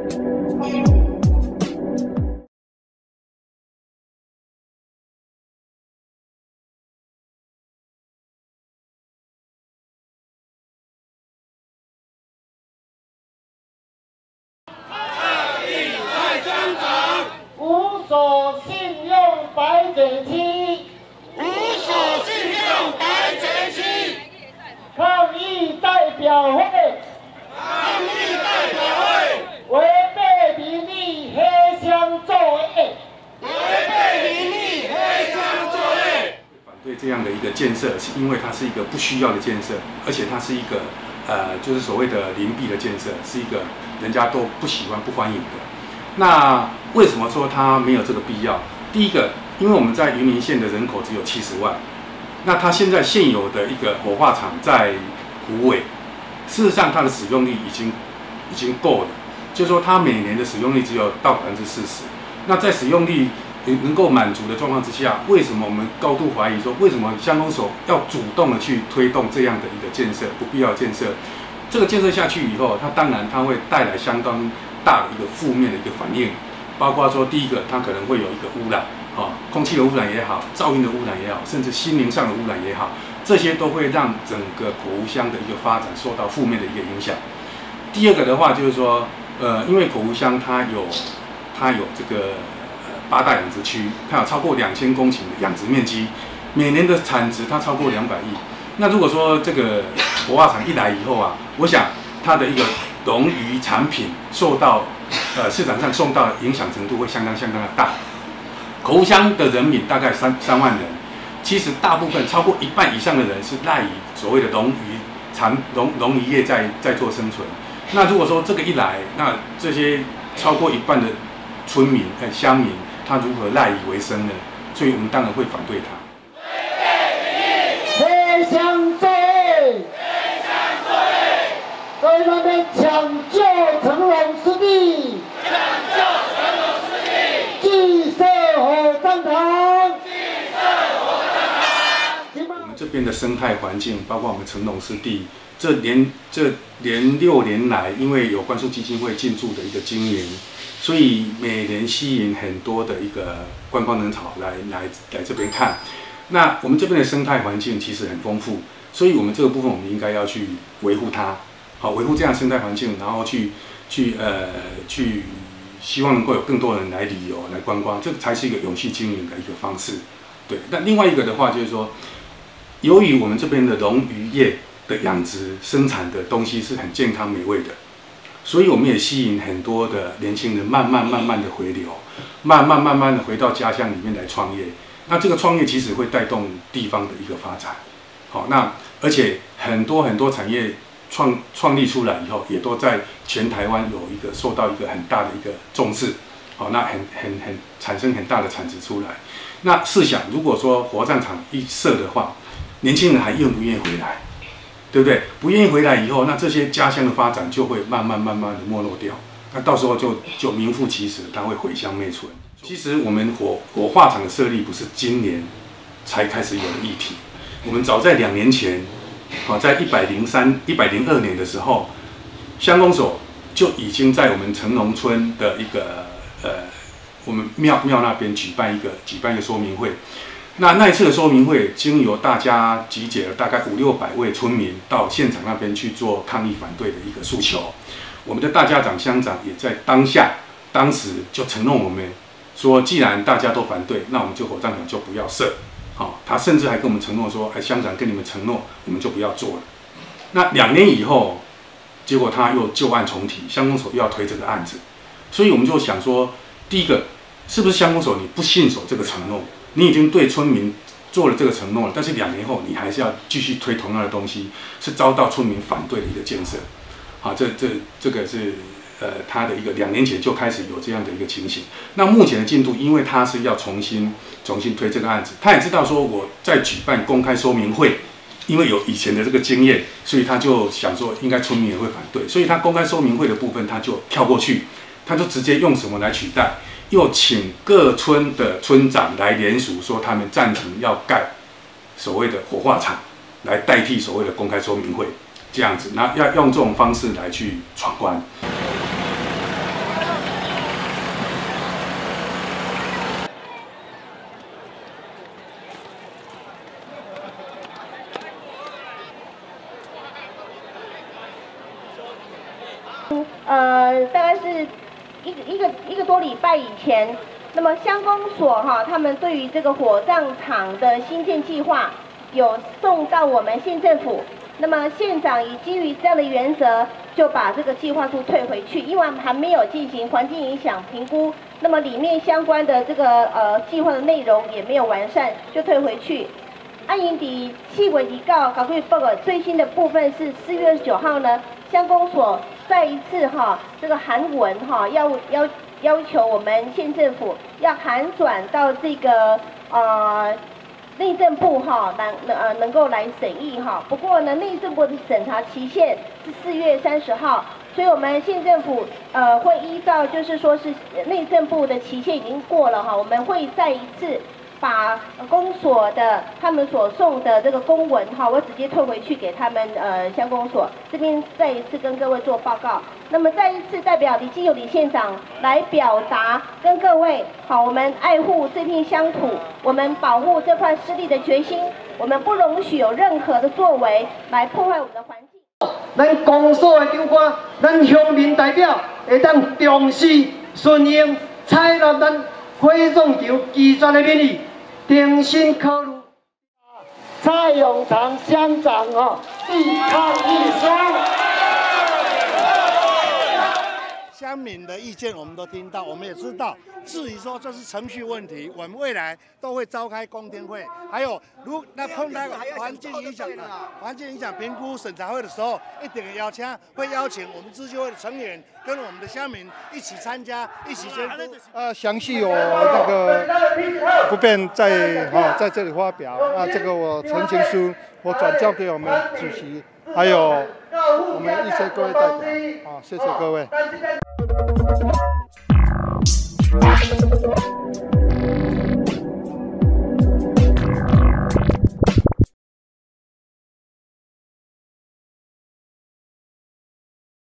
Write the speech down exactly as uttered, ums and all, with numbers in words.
无所信用白减七， 无所信用白减七， 抗议代表会， 抗议代表会， 违背民意黑箱作业， 违背民意黑箱作业。 反对这样的一个建设，是因为它是一个不需要的建设，而且它是一个呃，就是所谓的邻避的建设，是一个人家都不喜欢、不欢迎的。那为什么说它没有这个必要？第一个，因为我们在云林县的人口只有七十万，那它现在现有的一个火化厂在虎尾，事实上它的使用率已经已经够了，就是说它每年的使用率只有到百分之四十。那在使用率能够满足的状况之下，为什么我们高度怀疑说，为什么乡公所要主动的去推动这样的一个建设，不必要建设？这个建设下去以后，它当然它会带来相当大的一个负面的一个反应，包括说第一个，它可能会有一个污染，啊，空气的污染也好，噪音的污染也好，甚至心灵上的污染也好，这些都会让整个果湖乡的一个发展受到负面的一个影响。第二个的话就是说，呃，因为果湖乡它有它有这个呃八大养殖区，它有超过两千公顷的养殖面积，每年的产值它超过两百亿。那如果说这个火化厂一来以后啊，我想它的一个农渔产品受到呃市场上受到的影响程度会相当相当的大。果湖乡的人民大概三三万人，其实大部分超过一半以上的人是赖以所谓的农渔产农农渔业在在做生存。那如果说这个一来，那这些超过一半的村民和乡民，他如何赖以为生呢？所以我们当然会反对他。 黑箱作业， 黑箱作业， 在那边抢救成龙湿地， 抢救成龙湿地， 祭设火葬场， 祭设火葬场。 我们这边的生态环境，包括我们成龙湿地，这连这连六年来，因为有关树基金会进驻的一个经营，所以每年吸引很多的一个观光人潮来来来这边看。那我们这边的生态环境其实很丰富，所以我们这个部分我们应该要去维护它，好维护这样的生态环境，然后去去呃去希望能够有更多人来旅游来观光，这才是一个永续经营的一个方式。对，那另外一个的话就是说，由于我们这边的农渔业的养殖生产的东西是很健康美味的，所以我们也吸引很多的年轻人慢慢慢慢的回流，慢慢慢慢的回到家乡里面来创业。那这个创业其实会带动地方的一个发展，好，那而且很多很多产业创创立出来以后，也都在全台湾有一个受到一个很大的一个重视，好，那很很很产生很大的产值出来。那试想，如果说火葬场一设的话，年轻人还愿不愿意回来？对不对？不愿意回来以后，那这些家乡的发展就会慢慢慢慢的没落掉。那到时候就就名副其实，它会毁乡灭村。其实我们火火化厂的设立不是今年才开始有的议题，我们早在两年前，好，在一百零三、一百零二年的时候，乡公所就已经在我们成龙村的一个呃，我们庙庙那边举办一个举办一个说明会。那那一次的说明会，经由大家集结了大概五六百位村民到现场那边去做抗议反对的一个诉求。我们的大家长乡长也在当下，当时就承诺我们说，既然大家都反对，那我们就火葬场就不要设。好、哦，他甚至还跟我们承诺说，哎，乡长跟你们承诺，我们就不要做了。那两年以后，结果他又旧案重提，乡公所又要推这个案子，所以我们就想说，第一个，是不是乡公所你不信守这个承诺？你已经对村民做了这个承诺了，但是两年后你还是要继续推同样的东西，是遭到村民反对的一个建设。好，这这这个是呃他的一个两年前就开始有这样的一个情形。那目前的进度，因为他是要重新重新推这个案子，他也知道说我在举办公开说明会，因为有以前的这个经验，所以他就想说应该村民也会反对，所以他公开说明会的部分他就跳过去，他就直接用什么来取代？又请各村的村长来联署，说他们赞成要盖所谓的火化场，来代替所谓的公开说明会，这样子，那要用这种方式来去闯关。 呃，大概是一个一个一个多礼拜以前，那么乡公所哈，他们对于这个火葬场的新建计划有送到我们县政府。那么县长以基于这样的原则，就把这个计划书退回去，因为还没有进行环境影响评估，那么里面相关的这个呃计划的内容也没有完善，就退回去。安营底细尾提告搞贵报告最新的部分是四月二十九号呢，乡公所再一次哈这个函文哈要要要求我们县政府要函转到这个呃。内政部哈能呃能够来审议哈，不过呢内政部的审查期限是四月三十号，所以我们县政府呃会依照就是说是内政部的期限已经过了哈，我们会再一次把公所的他们所送的这个公文哈，我直接退回去给他们呃乡公所这边再一次跟各位做报告。那么再一次代表李基友李县长来表达跟各位好，我们爱护这片乡土，我们保护这块湿地的决心，我们不容许有任何的作为来破坏我们的环境。 咱公所的长官，咱乡民代表会当重视顺应采纳咱火葬场基全的民意，重新考虑。 蔡永长乡长哦，力抗一双。 乡民的意见我们都听到，我们也知道。至于说这是程序问题，我们未来都会召开公听会。还有，如那碰到环境影响的环境影响评估审查会的时候，一定要邀请，会邀请我们自救会的成员跟我们的乡民一起参加，一起监督。 呃，详细有那个不便在哈、哦、在这里发表。那这个我陈情书我转交给我们主席，还有我们一些各位代表。好、哦，谢谢各位。Thank you.